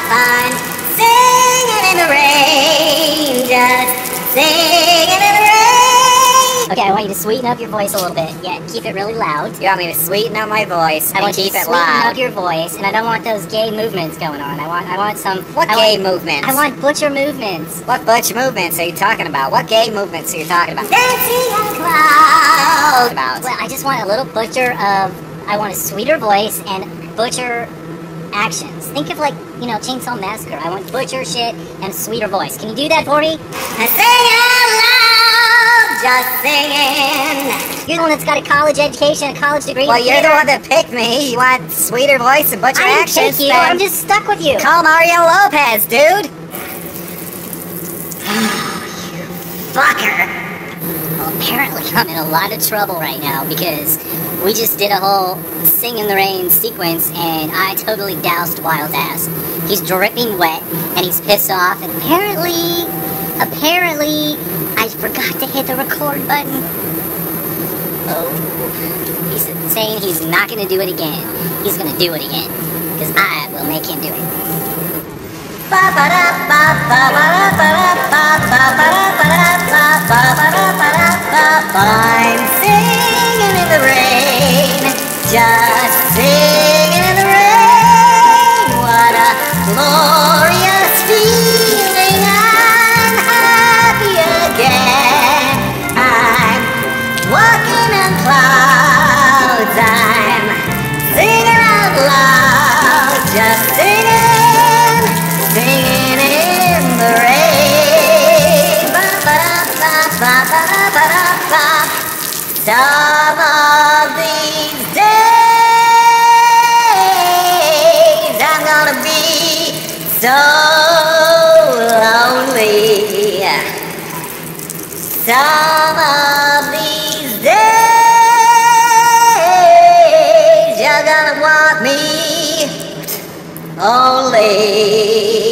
fun singing in the rain, just singing in the rain. Okay, I want you to sweeten up your voice a little bit. Yeah, keep it really loud. You want me to sweeten up my voice I and want you keep to it sweeten loud? up your voice, and I don't want those gay movements going on. I want some... What gay movements? I want butcher movements. What butch movements are you talking about? What gay movements are you talking about? Dancing on clouds. About? Well, I just want a little butcher of... I want a sweeter voice and butcher actions. Think of like, you know, Chainsaw Massacre. I want butcher shit and sweeter voice. Can you do that for me? And sing out loud, just singing. You're the one that's got a college education, a college degree. Well, you're the one that picked me. You want sweeter voice and butcher I didn't actions? pick you. I'm just stuck with you. Call Mario Lopez, dude. You fucker. Well, apparently I'm in a lot of trouble right now because we just did a whole Sing in the Rain sequence and I totally doused Wylde's ass. He's dripping wet and he's pissed off, and apparently I forgot to hit the record button. Oh, he's saying he's not going to do it again. He's going to do it again because I will make him do it. I'm singing in the rain, just singing in the rain. What a glorious feeling! I'm happy again. I'm walking on clouds. I'm singing out loud, just singing, singing in the rain. Some of these days I'm gonna be so lonely. Some of these days you're gonna want me only.